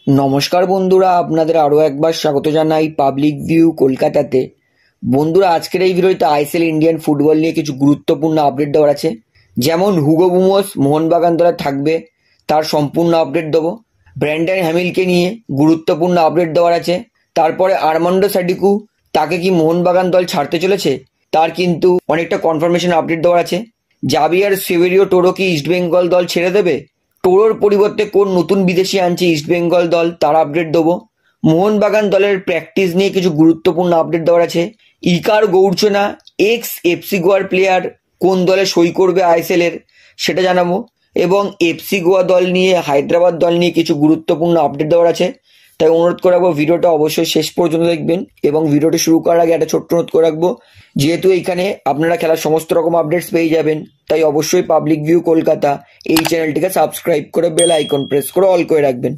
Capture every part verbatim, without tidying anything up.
নমস্কার বন্ধুরা, আপনাদের আরও একবার স্বাগত জানাই পাবলিক ভিউ কলকাতাতে। বন্ধুরা, আজকের এই ভিডিওতে আইএসএল ইন্ডিয়ান ফুটবল নিয়ে কিছু গুরুত্বপূর্ণ আপডেট দেওয়ার আছে। যেমন হুগো বুমোস মোহনবাগান দলে থাকবে, তার সম্পূর্ণ আপডেট দেবো। ব্র্যান্ডন হ্যামিলকে নিয়ে গুরুত্বপূর্ণ আপডেট দেওয়ার আছে। তারপরে আর্মান্ডো স্যাডিকু, তাকে কি মোহনবাগান দল ছাড়তে চলেছে, তার কিন্তু অনেকটা কনফার্মেশন আপডেট দেওয়ার আছে। জাভিয়ার সেভেরিও টোরো কি ইস্টবেঙ্গল দল ছেড়ে দেবে, টোরোর পরিবর্তে কোন নতুন বিদেশি আনছে ইস্টবেঙ্গল দল, তার আপডেট দেবো। মোহনবাগান দলের প্র্যাকটিস নিয়ে কিছু গুরুত্বপূর্ণ আপডেট দেওয়ার আছে। ইকার গৌরচেনা এক্স এফসি গোয়ার প্লেয়ার কোন দলে সই করবে আইএসএল এর, সেটা জানাবো। এবং এফসি গোয়া দল নিয়ে হায়দ্রাবাদ দল নিয়ে কিছু গুরুত্বপূর্ণ আপডেট দেওয়ার আছে। তাই অনুরোধ করে রাখবো ভিডিওটা অবশ্যই শেষ পর্যন্ত দেখবেন। এবং ভিডিওটি শুরু করার আগে একটা ছোট্ট অনুরোধ করে রাখবো, যেহেতু এইখানে আপনারা খেলার সমস্ত রকম আপডেটস পেয়ে যাবেন, তাই অবশ্যই পাবলিক ভিউ কলকাতা এই চ্যানেলটিকে সাবস্ক্রাইব করে বেল আইকন প্রেস করে অল করে রাখবেন।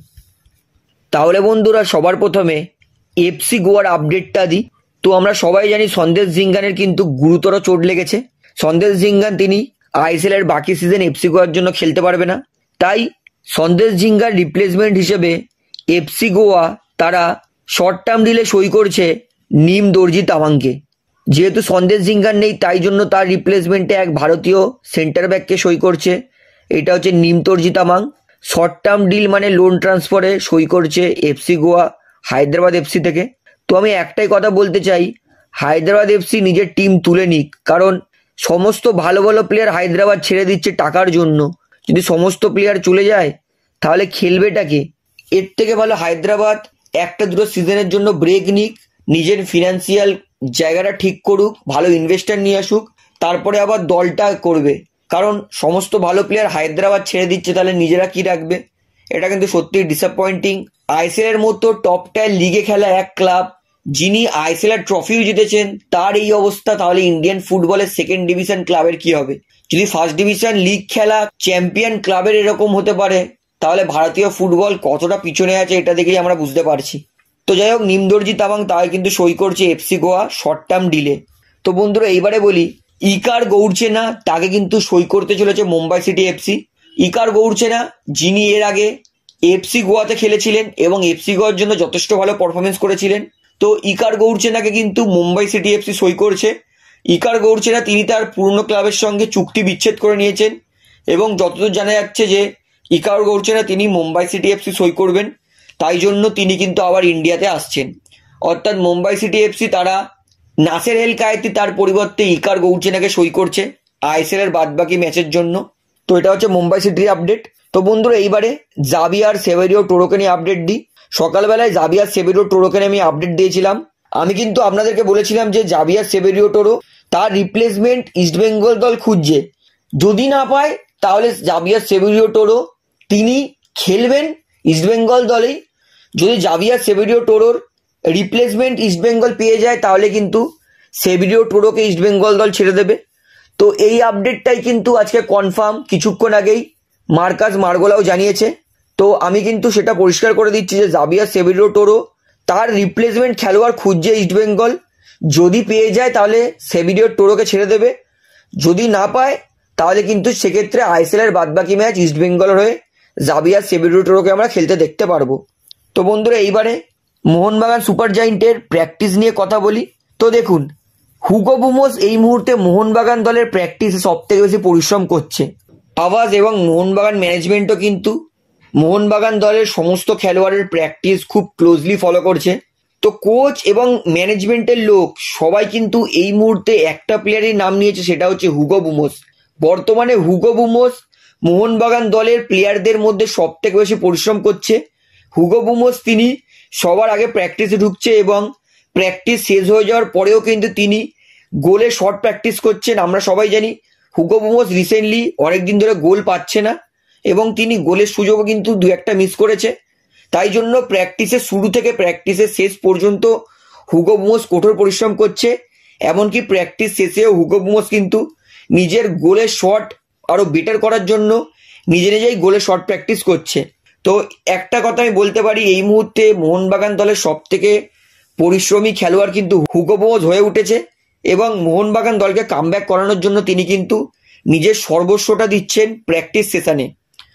তাহলে বন্ধুরা, সবার প্রথমে এফসি গোয়ার আপডেটটা দিই। তো আমরা সবাই জানি সন্দেশ ঝিঙ্গানের কিন্তু গুরুতর চোট লেগেছে। সন্দেশ ঝিঙ্গান তিনি আইএসএল এর বাকি সিজন এফসি গোয়ার জন্য খেলতে পারবে না। তাই সন্দেশ ঝিঙ্গার রিপ্লেসমেন্ট হিসেবে এফসি গোয়া তারা শর্ট টার্ম ডিলে সই করছে নিম দর্জি তামাংকে। যেহেতু সন্দেশ ঝিঙ্গার নেই, তাই জন্য তার রিপ্লেসমেন্টে এক ভারতীয় সেন্টার ব্যাককে সই করছে। এটা হচ্ছে Nim Dorjee Tamang. Short term deal মানে লোন ট্রান্সফারে সই করছে এফসি গোয়া হায়দ্রাবাদ এফসি থেকে। তো আমি একটাই কথা বলতে চাই, হায়দ্রাবাদ এফসি নিজের টিম তুলে নিক, কারণ সমস্ত ভালো ভালো প্লেয়ার হায়দ্রাবাদ ছেড়ে দিচ্ছে টাকার জন্য। যদি সমস্ত প্লেয়ার চলে যায় তাহলে খেলবেটাকে? এর থেকে ভালো হায়দ্রাবাদ একটা দুটো সিজনের জন্য ব্রেক নিক, নিজের ফিনান্সিয়াল জায়গাটা ঠিক করুক, ভালো ইনভেস্টার নিয়ে আসুক, তারপরে আবার দলটা করবে। কারণ সমস্ত ভালো প্লেয়ার হায়দ্রাবাদ ছেড়ে দিচ্ছে, তাহলে নিজেরা কি রাখবে? এটা কিন্তু সত্যিই ডিসঅ্যাপয়েন্টিং। আইএসএল এর মতো টপ টায়ার লিগে খেলা এক ক্লাব, যিনি আইএসএল এর ট্রফিও জিতেছেন, তার এই অবস্থা, তাহলে ইন্ডিয়ান ফুটবলের সেকেন্ড ডিভিশন ক্লাবের কি হবে? যদি ফার্স্ট ডিভিশন লিগ খেলা চ্যাম্পিয়ন ক্লাবের এরকম হতে পারে, তাহলে ভারতীয় ফুটবল কতটা পিছনে আছে এটা দেখেই আমরা বুঝতে পারছি। তো যাই হোক, নিমদর্জি তাবাং তাই কিন্তু সই করছে এফসি গোয়া শর্ট টার্ম ডিলে। তো বন্ধুরা, এইবারে বলি, ইকার গৌরচেনা তাকে কিন্তু সই করতে চলেছে Mumbai city FC. Iker Guarrotxena, যিনি এর আগে এফসি গোয়াতে খেলেছিলেন এবং এফসি গোয়ার জন্য যথেষ্ট ভালো পারফরমেন্স করেছিলেন। তো ইকার গৌরচেনাকে কিন্তু মুম্বাই সিটি এফসি সই করছে। ইকার গৌরচেনা তিনি তার পুরনো ক্লাবের সঙ্গে চুক্তি বিচ্ছেদ করে নিয়েছেন এবং যতদূর জানা যাচ্ছে যে ইকার গৌরচেনা তিনি মুম্বাই সিটি এফসি সই করবেন, তাই জন্য তিনি কিন্তু আবার ইন্ডিয়াতে আসছেন। অর্থাৎ মুম্বাই সিটি এফসি তারা নাসের এল কায়েতি তার পরিবর্তে ইকার গৌরচেনাকে সই করছে আইএসএল এর বাদবাকি ম্যাচের জন্য। তো এটা হচ্ছে মুম্বাই সিটির আপডেট। তো বন্ধুরা, এইবারে জাভিয়ার সেভেরিও টোরোকে নিয়ে আপডেট দিই। সকালবেলায় জাভিয়ার সেভেরিও টোরোকে নিয়ে আমি আপডেট দিয়েছিলাম। আমি কিন্তু আপনাদেরকে বলেছিলাম যে জাভিয়ার সেভেরিও টোরো তার রিপ্লেসমেন্ট ইস্টবেঙ্গল দল খুঁজছে। যদি না পায় তাহলে জাভিয়ার সেভেরিও টোরো তিনি খেলবেন ইস্টবেঙ্গল দলেই। যদি জাভিয়ার সেভেরিও টোরোর রিপ্লেসমেন্ট ইস্টবেঙ্গল পেয়ে যায়, তাহলে কিন্তু সেভেরিও টোরোকে ইস্টবেঙ্গল দল ছেড়ে দেবে। তো এই আপডেটটাই কিন্তু আজকে কনফার্ম, কিছুক্ষণ আগেই মার্কাস মার্গোলাও জানিয়েছে। তো আমি কিন্তু সেটা পরিষ্কার করে দিচ্ছি যে জাভিয়ার সেভেরিও টোরো তার রিপ্লেসমেন্ট খেলোয়াড় খুঁজছে ইস্টবেঙ্গল। যদি পেয়ে যায় তাহলে সেভেরিও টোরোকে ছেড়ে দেবে, যদি না পায় তাহলে কিন্তু সেক্ষেত্রে আইএসএল এর বাদবাকি ম্যাচ ইস্টবেঙ্গলের হয়ে জাভিয়ার সেভেরিও টোরোকে আমরা খেলতে দেখতে পারবো। তো বন্ধুরা, এইবারে মোহনবাগান সুপার জায়েন্টের প্র্যাকটিস নিয়ে কথা বলি। তো দেখুন, হুগো বুমোস এই মুহূর্তে মোহনবাগান দলের প্র্যাকটিসে সব থেকে বেশি পরিশ্রম করছে। আওয়াজ এবং মোহনবাগান ম্যানেজমেন্টও কিন্তু মোহনবাগান দলের সমস্ত খেলোয়াড়ের প্র্যাকটিস খুব ক্লোজলি ফলো করছে। তো কোচ এবং ম্যানেজমেন্টের লোক সবাই কিন্তু এই মুহূর্তে একটা প্লেয়ারের নাম নিয়েছে, সেটা হচ্ছে হুগো বুমোস। বর্তমানে হুগো বুমোস মোহনবাগান দলের প্লেয়ারদের মধ্যে সব থেকে বেশি পরিশ্রম করছে। হুগো বুমোস তিনি সবার আগে প্র্যাকটিসে ঢুকছে এবং প্র্যাকটিস শেষ হয়ে যাওয়ার পরেও কিন্তু তিনি গোলে শট প্র্যাকটিস করছেন। আমরা সবাই জানি হুগো বুমোস রিসেন্টলি অনেকদিন ধরে গোল পাচ্ছে না এবং তিনি গোলের সুযোগও কিন্তু দু একটা মিস করেছে। তাই জন্য প্র্যাকটিসের শুরু থেকে প্র্যাকটিসের শেষ পর্যন্ত হুগো বুমোস কঠোর পরিশ্রম করছে। এমনকি প্র্যাকটিস শেষেও হুগো বুমোস কিন্তু নিজের গোলের শট আরও বেটার করার জন্য নিজে নিজেই গোলের শট প্র্যাকটিস করছে। তো একটা কথা আমি বলতে পারি, এই মুহূর্তে মোহনবাগান দলের সব থেকে পরিশ্রমী খেলোয়াড় কিন্তু হুগো বুমোস হয়ে উঠেছে এবং মোহনবাগান দলকে কামব্যাক করানোর জন্য তিনি কিন্তু নিজের সর্বস্বটা দিচ্ছেন প্র্যাকটিস সেশনে।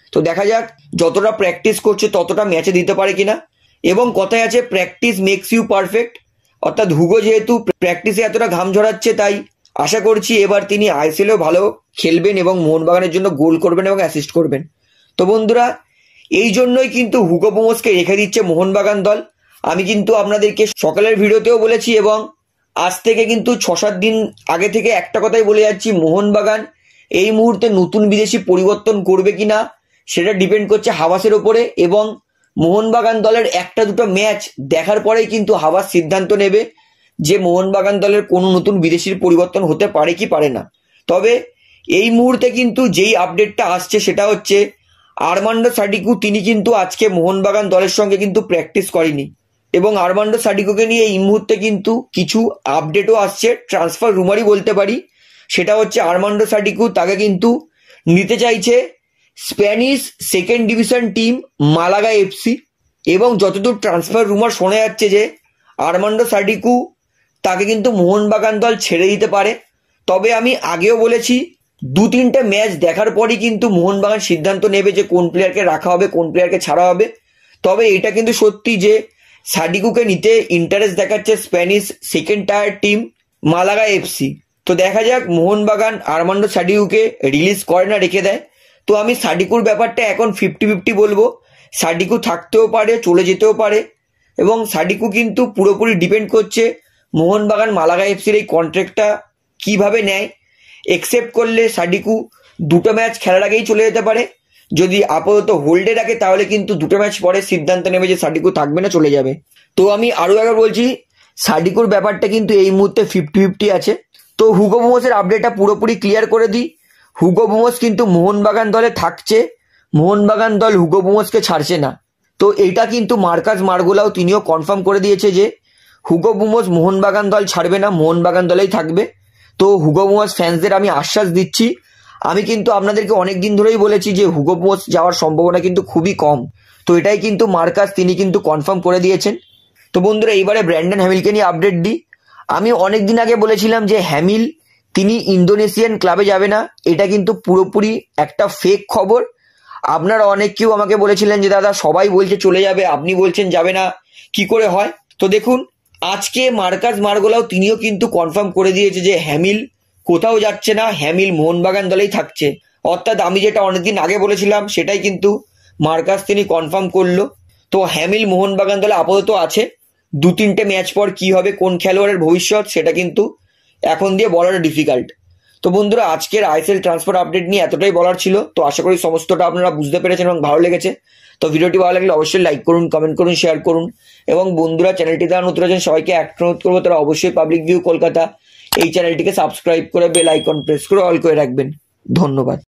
তো দেখা যাক যতটা প্র্যাকটিস করছে ততটা ম্যাচে দিতে পারে কিনা। এবং কথায় আছে প্র্যাকটিস মেক্স ইউ পারফেক্ট, অর্থাৎ হুগো যেহেতু প্র্যাকটিসে এতটা ঘাম ঝরাচ্ছে, তাই আশা করছি এবার তিনি আইএসএলেও ভালো খেলবেন এবং মোহনবাগানের জন্য গোল করবেন এবং অ্যাসিস্ট করবেন। তো বন্ধুরা, এই জন্যই কিন্তু হুগো বুমোসকে রেখে দিচ্ছে মোহনবাগান দল। আমি কিন্তু আপনাদেরকে সকালের ভিডিওতেও বলেছি এবং আজ থেকে কিন্তু ছ সাত দিন আগে থেকে একটা কথাই বলে যাচ্ছি, মোহনবাগান এই মুহূর্তে নতুন বিদেশি পরিবর্তন করবে কিনা সেটা ডিপেন্ড করছে হাওয়াসের ওপরে, এবং মোহনবাগান দলের একটা দুটো ম্যাচ দেখার পরেই কিন্তু হাওয়াস সিদ্ধান্ত নেবে যে মোহনবাগান দলের কোনো নতুন বিদেশির পরিবর্তন হতে পারে কি পারে না। তবে এই মুহূর্তে কিন্তু যেই আপডেটটা আসছে সেটা হচ্ছে আর্মান্ডো সাডিকু তিনি কিন্তু আজকে মোহনবাগান দলের সঙ্গে কিন্তু প্র্যাকটিস করেনি, এবং আর্মান্ডো সাডিকুকে নিয়ে এই মুহূর্তে কিন্তু কিছু আপডেটও আসছে, ট্রান্সফার রুমারই বলতে পারি। সেটা হচ্ছে আর্মান্ডো সাডিকু তাকে কিন্তু নিতে চাইছে Spanish second division team Malaga FC, এবং যতদূর ট্রান্সফার রুমার শোনা যাচ্ছে যে আর্মান্ডো সাডিকু তাকে কিন্তু মোহনবাগান দল ছেড়ে দিতে পারে। তবে আমি আগেও বলেছি দু তিনটে ম্যাচ দেখার পরই কিন্তু মোহনবাগান সিদ্ধান্ত নেবে যে কোন প্লেয়ারকে রাখা হবে কোন প্লেয়ারকে ছাড়া হবে। তবে এটা কিন্তু সত্যি যে সাডিকুকে নিতে ইন্টারেস্ট দেখাচ্ছে Spanish second tier team Malaga FC. তো দেখা যাক মোহনবাগান আর্মান্ডো সাডিকুকে রিলিজ করে না রেখে দেয়। তো আমি সাডিকুর ব্যাপারটা এখন ফিফটি ফিফটি বলবো, সাডিকু থাকতেও পারে চলে যেতেও পারে, এবং সাডিকু কিন্তু পুরোপুরি ডিপেন্ড করছে মোহনবাগান মালাগা এফসির এই কন্ট্রাক্টটা কিভাবে নেয়। একসেপ্ট করলে সাডিকু দুটো ম্যাচ খেলার আগেই চলে যেতে পারে, যদি আপাতত হোল্ডে রাখে তাহলে কিন্তু দুটো ম্যাচ পরে সিদ্ধান্ত নেবে যে সাডিকু থাকবে না চলে যাবে। তো আমি আরও একবার বলছি সাডিকুর ব্যাপারটা কিন্তু এই মুহূর্তে ফিফটি ফিফটি আছে। তো হুগো বুমোসের আপডেটটা পুরোপুরি ক্লিয়ার করে দিই, হুগো বুমোস কিন্তু মোহনবাগান দলে থাকছে, মোহনবাগান দল হুগো বুমোসকে ছাড়ছে না। তো এইটা কিন্তু মার্কাস মার্গোলাও তিনিও কনফার্ম করে দিয়েছে যে হুগো বুমোস মোহনবাগান দল ছাড়বে না, মোহনবাগান দলেই থাকবে। তো হুগো বুমোস ফ্যান্সদের আমি আশ্বাস দিচ্ছি, আমি কিন্তু আপনাদেরকে অনেক দিন ধরেই বলেছি যে হুগো বুমোস যাওয়ার সম্ভাবনা কিন্তু খুবই কম। তো এটাই কিন্তু মার্কাস তিনি কিন্তু কনফার্ম করে দিয়েছেন। তো বন্ধুরা, এইবারে ব্র্যান্ডন হ্যামিলকে নিয়ে আপডেট দিই। আমি অনেক দিন আগে বলেছিলাম যে হ্যামিল তিনি ইন্দোনেশিয়ান ক্লাবে যাবে না, এটা কিন্তু পুরোপুরি একটা ফেক খবর। আপনারা অনেক কেউ আমাকে বলেছিলেন যে দাদা সবাই বলছে চলে যাবে, আপনি বলছেন যাবে না, কি করে হয়? তো দেখুন আজকে মার্কাস মার্গোলাও তিনিও কিন্তু কনফার্ম করে দিয়েছে যে হ্যামিল কোথাও যাচ্ছে না, হ্যামিল মোহনবাগান দলেই থাকছে। অর্থাৎ আমি যেটা অনেকদিন আগে বলেছিলাম সেটাই কিন্তু মার্কাস তিনি কনফার্ম করলো। তো হ্যামিল মোহনবাগান দলে আপাতত আছে, দু তিনটে ম্যাচ পর কি হবে কোন খেলোয়াড়ের ভবিষ্যৎ সেটা কিন্তু এখন দিয়ে বলাটা ডিফিকাল্ট। তো বন্ধুরা, আজকের আইএসএল ট্রান্সফার আপডেট নিয়ে এতটাই বলার ছিল। তো আশা করি সমস্তটা আপনারা বুঝতে পেরেছেন এবং ভালো লেগেছে। তো ভিডিওটি ভালো লাগলে অবশ্যই লাইক করুন, কমেন্ট করুন, শেয়ার করুন, এবং বন্ধুরা চ্যানেলটি দ্বারা নতুন আছেন সবাইকে একটা অনুরোধ করবো তারা অবশ্যই পাবলিক ভিউ কলকাতা এই চ্যানেলটিকে সাবস্ক্রাইব করে বেল আইকন প্রেস করে অল করে রাখবেন। ধন্যবাদ।